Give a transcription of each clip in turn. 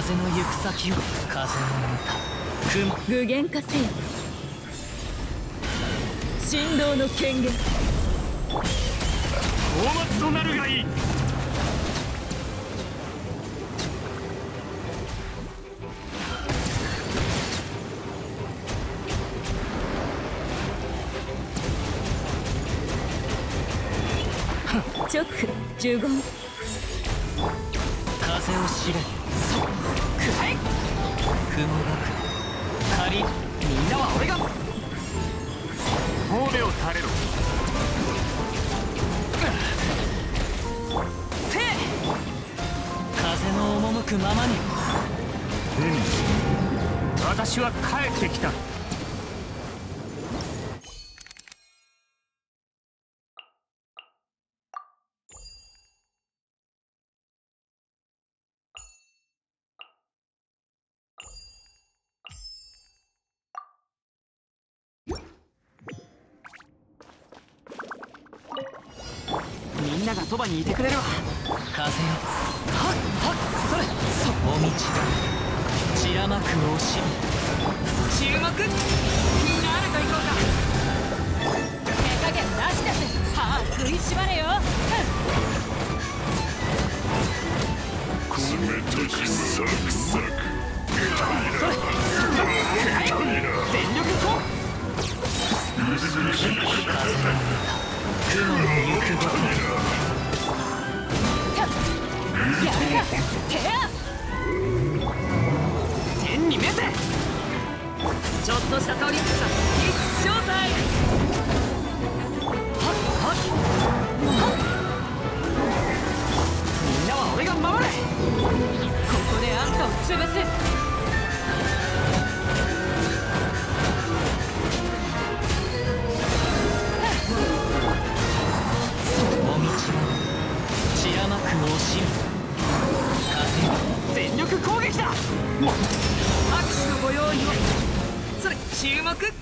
風の行く先を。風の歌雲具現化せよ。神道の権限。 大末となるがいい。 直呪言。 風を知れ。そうくらえ。雲がく仮。みんなは俺が褒めを垂れろ。 せい。風の赴くままに。 私は帰ってきた。 みんながそばにいてくれるわ。風よ。はっはっそれ。そお道だ。散らまく惜しみ。注目。みんなあると行こうか。手加減なしだぜ。歯食いしばれよ。 冷たきサクサク。 それ。全力こう。風の雲の行くごとに。やるか。手や天に召せ。ちょっとしたトリックさ。一正体。はっはっはっ。みんなは俺が守れ。ここであんたを潰す。散らまく惜しみ。風全力攻撃だ。拍手のご用意を。それ注目。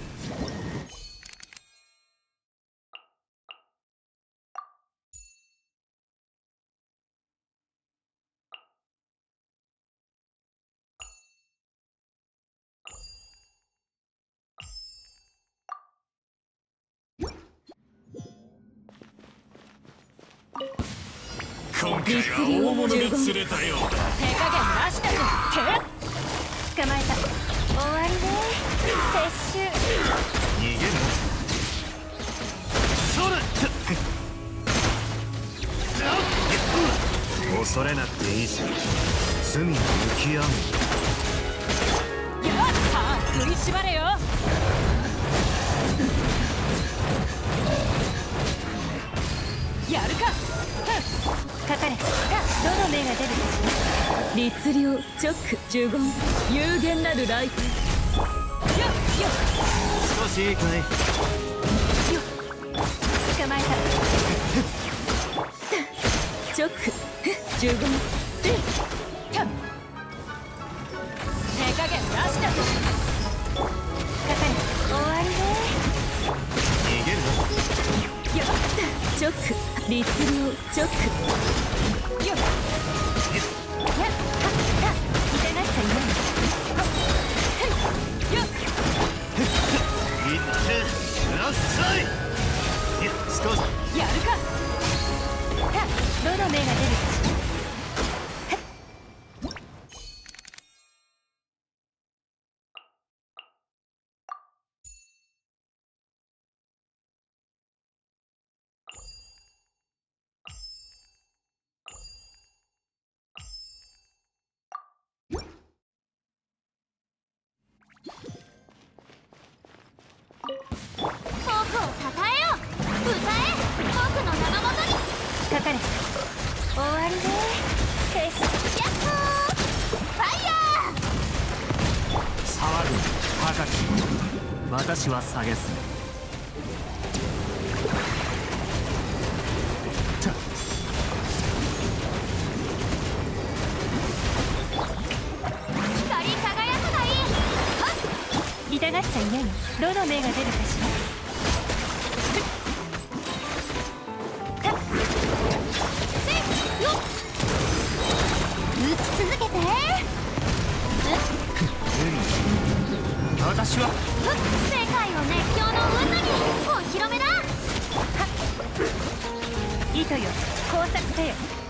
今回は大物が釣れたようだ。 手加減なしだぞ。手捕まえた。終わりね。撤収。 逃げるな。それ。恐れなくていいぜ。罪に向き合う。 やっ歯食いしばれよ。やるか。かかれ。どの目が出るか。律令直呪言有限なるライト。よっよっ。 少しいいかい。 よっ捕まえた。直呪言せい。手加減なしだぞ。かかれ。終わりね。 逃げるな。 よっ直律令直。よっやっはっはっ。痛がっちゃいない。よっいってらっしゃい。少しやるか。どの目が出るかしら。 フォークをたたえよ。歌え。フォークの名のもとに。 かかれ。終わりね。 ヤッホー。ファイヤ騒ぐ高き。私は下げす。 光り輝くがいい。 痛がっちゃいないよ。どの目が出るかしら。 打ち続けて。 人よ、工作せよ。